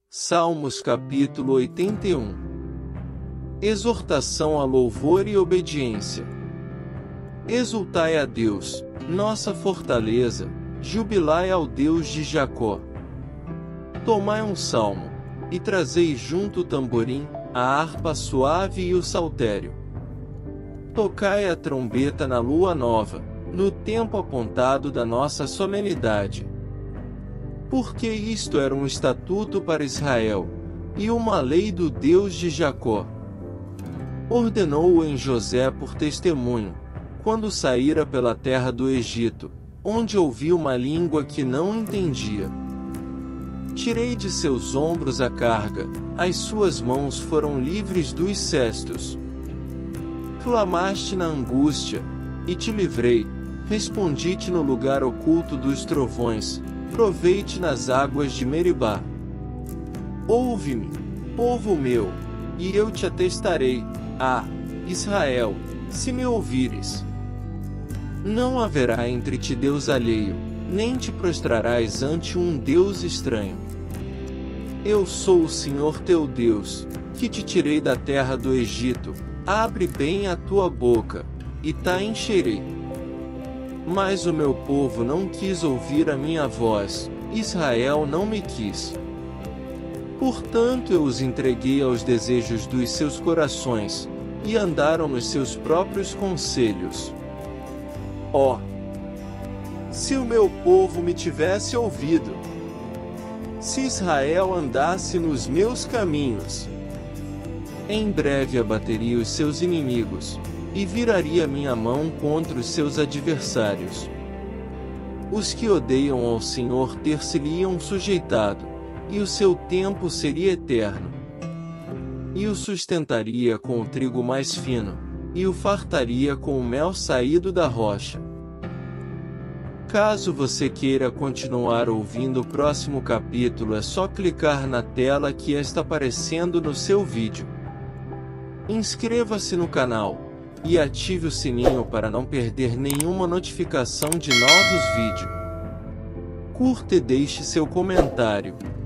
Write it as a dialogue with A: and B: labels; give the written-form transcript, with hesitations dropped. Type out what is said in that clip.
A: Salmos capítulo 81. Exortação a louvor e obediência. Exultai a Deus, nossa fortaleza, jubilai ao Deus de Jacó. Tomai um salmo, e trazei junto o tamborim, a harpa suave e o saltério. Tocai a trombeta na lua nova, no tempo apontado da nossa solenidade. Porque isto era um estatuto para Israel, e uma lei do Deus de Jacó. Ordenou-o em José por testemunho, quando saíra pela terra do Egito, onde ouvi uma língua que não entendia. Tirei de seus ombros a carga, as suas mãos foram livres dos cestos. Clamaste na angústia, e te livrei, respondi-te no lugar oculto dos trovões, provei-te nas águas de Meribá. Ouve-me, povo meu, e eu te atestarei, Israel, se me ouvires. Não haverá entre ti Deus alheio, nem te prostrarás ante um Deus estranho. Eu sou o Senhor teu Deus, que te tirei da terra do Egito, abre bem a tua boca, e te encherei. Mas o meu povo não quis ouvir a minha voz, Israel não me quis. Portanto eu os entreguei aos desejos dos seus corações, e andaram nos seus próprios conselhos. Se o meu povo me tivesse ouvido! Se Israel andasse nos meus caminhos! Em breve abateria os seus inimigos, e viraria minha mão contra os seus adversários. Os que odeiam ao Senhor ter-se-lhe-iam sujeitado, e o seu tempo seria eterno. E o sustentaria com o trigo mais fino, e o fartaria com o mel saído da rocha. Caso você queira continuar ouvindo o próximo capítulo, é só clicar na tela que está aparecendo no seu vídeo. Inscreva-se no canal e ative o sininho para não perder nenhuma notificação de novos vídeos. Curta e deixe seu comentário.